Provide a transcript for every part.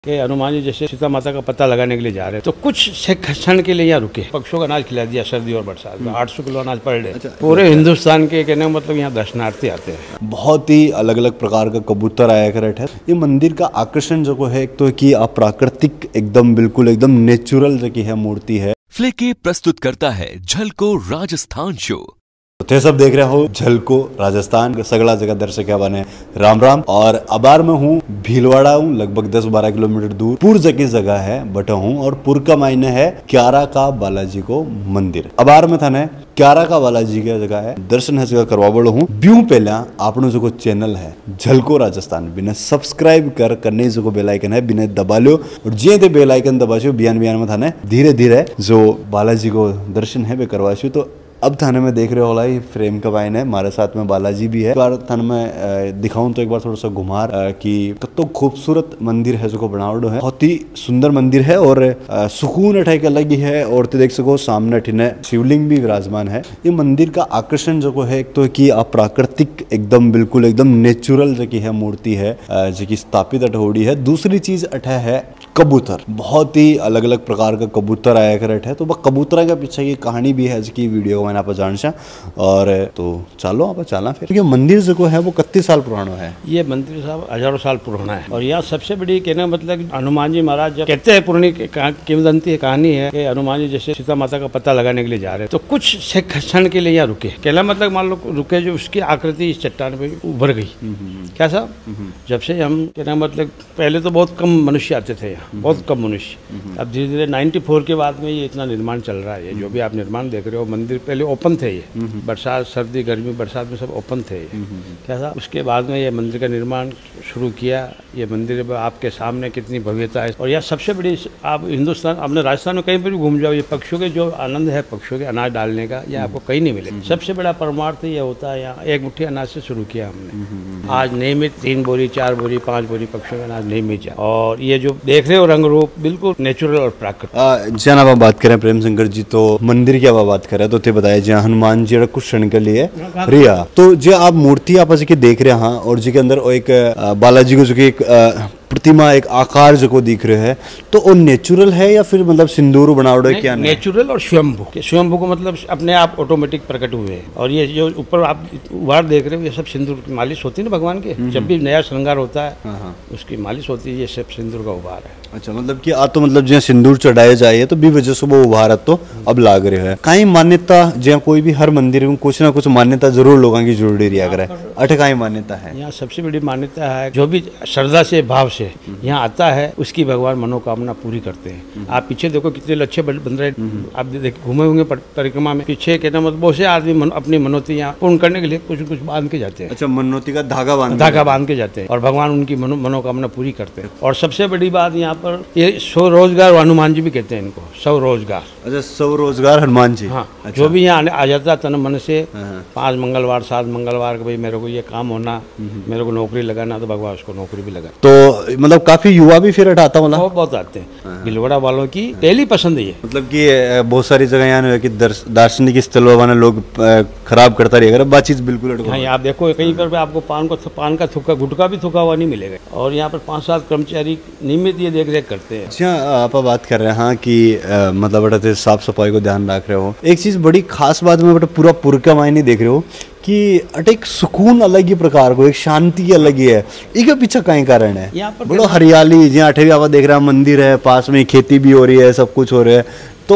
कि हनुमान जी जैसे सीता माता का पता लगाने के लिए जा रहे हैं तो कुछ क्षण के लिए यहाँ रुके, पक्षियों का अनाज खिला दिया सर्दी और बरसात में 800 किलो अनाज पर डे। पूरे हिंदुस्तान के कहने का मतलब यहाँ दर्शनार्थी आते हैं। बहुत ही अलग अलग प्रकार का कबूतर आया कर है। ये मंदिर का आकर्षण जो है एक तो कि प्राकृतिक एकदम बिल्कुल एकदम नेचुरल जो की है मूर्ति है। फ्लिकी प्रस्तुत करता है झलको राजस्थान शो। तो सब देख रहे हो झलको राजस्थान, सगला जगह दर्शक बने राम राम। और अबार में हूँ भीलवाड़ा हूँ, लगभग 10-12 किलोमीटर दूर पुर की जगह है बटा हूँ। और पुर का मायने है क्यारा का बालाजी को मंदिर। अबार में थाने क्यारा का बालाजी की जगह है, दर्शन है जगह करवा बड़ो हूँ। ब्यू पहला आपनो जो चैनल है झलको राजस्थान बिना सब्सक्राइब करने जो बेल आइकन है बिना दबा लो। और जे ते बेल आइकन दबाशो बियान में थाने धीरे धीरे जो बालाजी को दर्शन है वे करवाशो। तो अब थाने में देख रहे हो फ्रेम का वाइन है, हमारे साथ में बालाजी भी है। एक बार थाने में दिखाऊं तो एक बार थोड़ा सा घुमार कि कतो खूबसूरत मंदिर है जो बनावटो है, बहुत ही सुंदर मंदिर है। और सुकून अठे के अलग ही है। और तो देख सको सामने ठिने शिवलिंग भी विराजमान है। ये मंदिर का आकर्षण जो है एक तो कि प्राकृतिक एकदम बिल्कुल एकदम नेचुरल जो की है मूर्ति है जो की स्थापित अठौड़ी है। दूसरी चीज अठे है कबूतर, बहुत ही अलग अलग प्रकार का कबूतर आया कर है। तो वह कबूतर के पीछे की कहानी भी है जिसकी वीडियो मैंने आप जान सा। और तो चलो आप चला फिर। ये मंदिर जो है वो 31 साल पुराना है। ये मंदिर साहब हजारों साल पुराना है। और यहाँ सबसे बड़ी कहना मतलब हनुमान जी महाराज जब कहते हैं पुरानी किंवदंती कहानी है कि हनुमान जी जैसे सीता माता का पता लगाने के लिए जा रहे हैं तो कुछ क्षण के लिए यहाँ रुके। कहना मतलब मान लो रुके, जो उसकी आकृति इस चट्टान पे उभर गई। क्या साहब, जब से हम कहना मतलब पहले तो बहुत कम मनुष्य आते थे यहाँ, बहुत कम मनुष्य। अब धीरे धीरे 94 के बाद में ये इतना निर्माण चल रहा है। जो भी आप निर्माण देख रहे हो, मंदिर पहले ओपन थे, ये बरसात सर्दी गर्मी बरसात में सब ओपन थे। क्या था, उसके बाद में ये मंदिर का निर्माण शुरू किया। ये मंदिर आपके सामने कितनी भव्यता है। और यह सबसे बड़ी, आप हिंदुस्तान अपने राजस्थान में कहीं पर भी घूम जाओ, ये पक्षियों के जो आनंद है, पक्षियों के अनाज डालने का, यह आपको कहीं नहीं मिले। सबसे बड़ा परमार्थ ये होता है, यहाँ एक मुट्ठी अनाज से शुरू किया हमने। आज नियमित 3 बोरी 4 बोरी 5 बोरी पक्षियों का अनाज नहीं मिल जाए। और ये जो देख रहे हो रंग रूप बिल्कुल नेचुरल और प्राकृतिक। जहाँ आप बात करें प्रेम शंकर जी, तो मंदिर की आप बात करें तो थे बताया जहाँ हनुमान जी कुछ क्षण के लिए रिया। तो जो आप मूर्ति आप जी के देख रहे हैं और जी के अंदर एक बालाजी को जो कि एक प्रतिमा एक आकार जो को दिख रहे हैं, तो वो नेचुरल है या फिर मतलब सिंदूर बनावट है? क्या नेचुरल और स्वयंभू। स्वयंभू को मतलब अपने आप ऑटोमेटिक प्रकट हुए हैं। और ये जो ऊपर आप उभार देख रहे हो, ये सब सिंदूर की मालिश होती है ना भगवान के। जब भी नया श्रृंगार होता है उसकी मालिश होती है, ये सब सिंदूर का उभार है। अच्छा, मतलब कि तो मतलब जहाँ सिंदूर चढ़ाया जाए तो भी वजह से वो उभार तो अब लाग रहे है। कहीं मान्यता जहाँ कोई भी हर मंदिर में कुछ ना कुछ मान्यता जरूर लोगों की जरूरी रिया करे। अठ कहीं मान्यता है? यहाँ सबसे बड़ी मान्यता है, जो भी श्रद्धा से भाव से यहाँ आता है उसकी भगवान मनोकामना पूरी करते हैं। आप पीछे देखो कितने लच्छे बन रहे, आप घूमे होंगे परिक्रमा में, पीछे कहना मतलब बहुत से आदमी अपनी मनोती यहाँ पूर्ण करने के लिए कुछ कुछ बांध के जाते हैं। अच्छा, मनोती का धागा बांध के जाते हैं और भगवान उनकी मनोकामना पूरी करते हैं। और सबसे बड़ी बात यहाँ पर ये स्वरोजगार, हनुमान जी भी कहते हैं इनको स्वरोजगार। अच्छा, स्वरोजगार हनुमान जी। हाँ, अच्छा। जो भी यहाँ आ जाता तन मन से 5 मंगलवार 7 मंगलवार के भाई मेरे को ये काम होना, मेरे को नौकरी लगाना, तो भगवान उसको नौकरी भी लगा। तो मतलब काफी युवा भी फिर हटाता होना? बहुत आते हैं। भीलवाड़ा वालों की पहली पसंद है ये। मतलब कि बहुत सारी जगह यहाँ कि दार्शनिक स्थल वाले लोग खराब करता रहेगा, बातचीत बिल्कुल। हाँ, आप देखो कहीं पर आपको पान का थुक्का गुटका भी थुका हुआ नहीं मिलेगा। और यहाँ पर 5-7 कर्मचारी नियमित ये देख रेख करते हैं। अच्छा, आप बात कर रहे हैं कि मतलब बड़ा साफ सफाई को ध्यान रख रहे हो। एक चीज बड़ी खास बात में बड़ा पूरा पुर का मायने देख रहे हो कि एक सुकून अलग ही प्रकार को, एक शांति अलग ही है। इसके पीछे कहीं कारण है? यहाँ पर बड़ा हरियाली, जहाँ अठे भी आप देख रहे हैं मंदिर है, पास में खेती भी हो रही है, सब कुछ हो रहा है,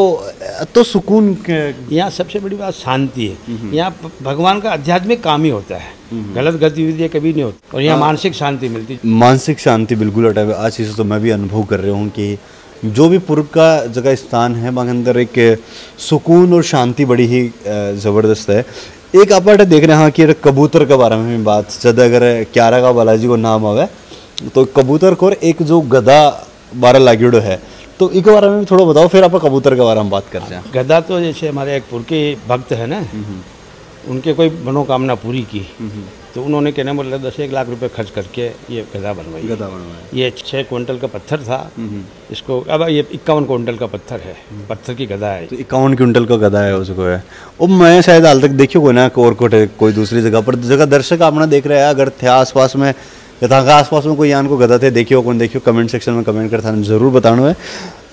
तो सुकून। यहाँ सबसे बड़ी बात शांति है। यहाँ भगवान का आध्यात्मिक काम ही होता है, गलत गतिविधि कभी नहीं होती। और यहाँ मानसिक शांति मिलती है। मानसिक शांति बिल्कुल अटा। आज चीज़ तो मैं भी अनुभव कर रहा हूँ कि जो भी पूर्व का जगह स्थान है वहाँ अंदर एक सुकून और शांति बड़ी ही ज़बरदस्त है। एक आप देख रहे हैं कि कबूतर के बारे में बात, जब अगर क्यारा का बालाजी को नाम आवे तो कबूतर को एक जो गधा बारह लागेड़ो है, तो इसके बारे में थोड़ा बताओ, फिर आप कबूतर के बारे में बात करते हैं। गधा तो जैसे हमारे एक पुर के भक्त है ना, उनके कोई मनोकामना पूरी की तो उन्होंने कहने मतलब 10-1 लाख रुपए खर्च करके ये गधा बनवाई। ये 6 क्विंटल का पत्थर था। इसको अब ये 51 क्विंटल का पत्थर है, पत्थर की गधा है। तो 51 क्विंटल का गधा है उसको है। और मैं शायद हाल तक देखियो कोई ना कोरकोट कोई दूसरी जगह पर, जगह दर्शक अपना देख रहे हैं अगर थे आसपास में तव्हां खां आसपास में कोई यान को गदा थे देखियो कोन देखियो कमेंट सेक्शन में कमेंट कर थाने जरूर बतानो है।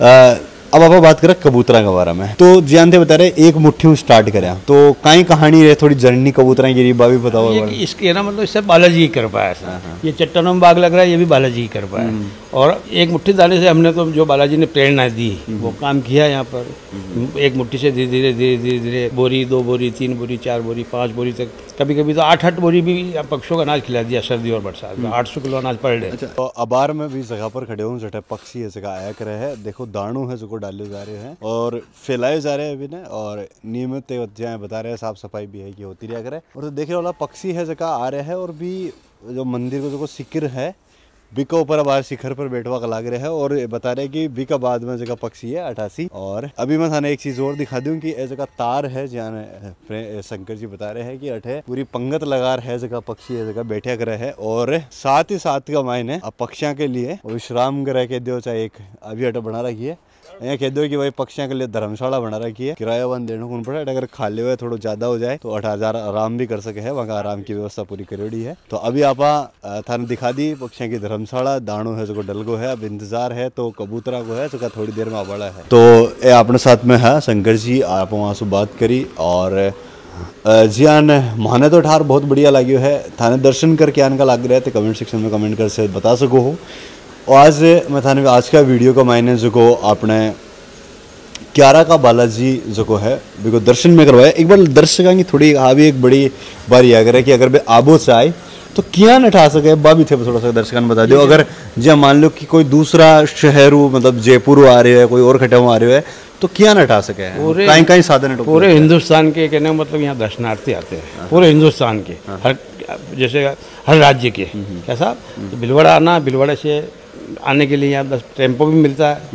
अब आप बात करें कबूतरा के बारे में, तो जियान थे बता रहे एक मुट्ठी स्टार्ट करें तो काई कहानी है थोड़ी जर्नी कबूतरा की भी बताओ। इसके ना मतलब इससे बालाजी की कृपा है। ये चट्टानों में बाग लग रहा है, ये भी बालाजी की कृपा है। और एक मुट्ठी दाने से हमने तो जो बालाजी ने प्रेरणा दी वो काम किया यहाँ पर। एक मुट्ठी से धीरे धीरे धीरे धीरे धीरे बोरी 2 बोरी 3 बोरी 4 बोरी 5 बोरी तक, कभी कभी तो 8-8 बोरी भी पक्षियों का अनाज खिला दिया सर्दी और बरसात में। 800 किलो अनाज पर डे। तो अबार में भी जगह पर खड़े हूँ जटे पक्षी है जगह आया करे है, देखो दाणु है जो डाले जा रहे हैं और फैलाए जा रहे हैं अभी ने, और नियमित बता रहे हैं साफ सफाई भी है कि होती रहा करे। और तो देखने वाला पक्षी है जगह आ रहे हैं और भी जो मंदिर को जो शिखर है बिका ऊपर बाहर शिखर पर बैठवा का लाग रहे हैं और बता रहे कि बिका बाद में जगह पक्षी है 88। और अभी मैं थाने एक चीज और दिखा दूं कि ये जगह तार है जहाँ शंकर जी बता रहे हैं कि अठे पूरी पंगत लगा है जगह पक्षी है जगह बैठे करे है। और साथ ही साथ का मायने अब पक्षियों के लिए विश्राम ग्रह के दो चाहे एक अभी अटे बना रखी है, यहाँ कह दो कि भाई पक्षियों के लिए धर्मशाला बना रखी है, किराया वन देने को पड़ा। अगर खाली हुए थोड़ा ज्यादा हो जाए तो 8,000 आराम भी कर सके है, वहाँ आराम की व्यवस्था पूरी करेड़ी है। तो अभी आप थाने दिखा दी पक्षियों की धर्मशाला, दाणु है जो डलगो है, अब इंतजार है तो कबूतरा को है जो थोड़ी देर में आवाड़ा है। तो ये अपने साथ में है शंकर जी, आप वहाँ से बात करी। और जी आन माने तो ठार बहुत बढ़िया लगे है, थाने दर्शन करके आने का लग रहा है तो कमेंट सेक्शन में कमेंट कर से बता सको हो। और आज मैं थाने आज का वीडियो का मायने जो को आपने क्यारा का बालाजी जो है बिको दर्शन में करवाया। एक बार दर्शकों की थोड़ी भी एक बड़ी बार याद है कि अगर भाई आबो चाहे तो क्या न उठा सके बा भी थे थोड़ा सा दर्शकों बता दो। अगर जब मान लो कि कोई दूसरा शहर मतलब जयपुर आ रहे है, कोई और खटाऊ आ रहे है तो क्या न उठा सके, कहीं कहीं साधन पूरे हिंदुस्तान के कहने का मतलब यहाँ दर्शनार्थी आते हैं पूरे हिंदुस्तान के, हर जैसे हर राज्य के। कैसा तो भिलवाड़ा आना, भिलवाड़ा से आने के लिए यहाँ 10 टेम्पो भी मिलता है,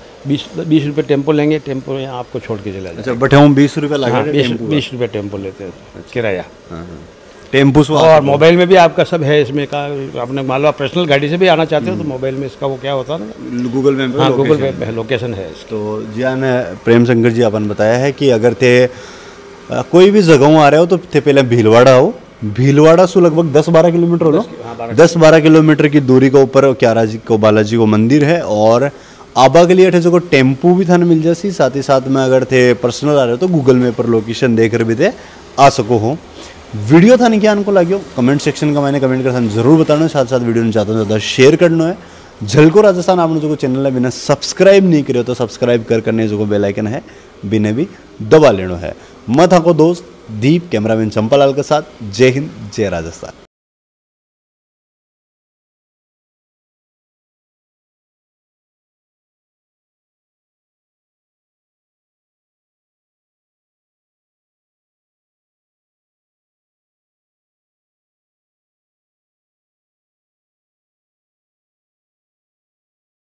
20 रुपये टेम्पो लेंगे, टेम्पो यहाँ आपको छोड़ के चला जाए। बट हम 20 रुपये लगा 20 रुपये टेम्पो लेते हैं किराया टेम्पो। और मोबाइल में भी आपका सब है इसमें का, आपने मान लो पर्सनल गाड़ी से भी आना चाहते हो तो मोबाइल में इसका वो क्या होता है ना, गूगल मैप। हाँ गूगल मैप है, लोकेशन है। तो जी ने प्रेम शंकर जी अपन बताया है कि अगर थे कोई भी जगह आ रहे हो तो थे पहले भीलवाड़ा हो, भीलवाड़ा से लगभग 10-12 किलोमीटर हो, 10-12 किलोमीटर की दूरी के ऊपर क्यारा जी को बालाजी को मंदिर है। और आबा के लिए जो टेम्पू भी थाने मिल जाती, साथ ही साथ में अगर थे पर्सनल आ रहे हो तो गूगल मैप पर लोकेशन देकर भी थे आ सको हो। वीडियो थाने क्या को लगे कमेंट सेक्शन का मैंने कमेंट कर जरूर बताना, साथ साथ वीडियो चाहता हूँ ज़्यादा शेयर करना है। झलको राजस्थान आपने जो चैनल है बिना सब्सक्राइब नहीं करे तो सब्सक्राइब कर करने जो बेल आइकन है बिना भी दबा लेना है। मैं था को दोस्त दीप, कैमरामैन चंपालाल के साथ। जय हिंद, जय राजस्थान।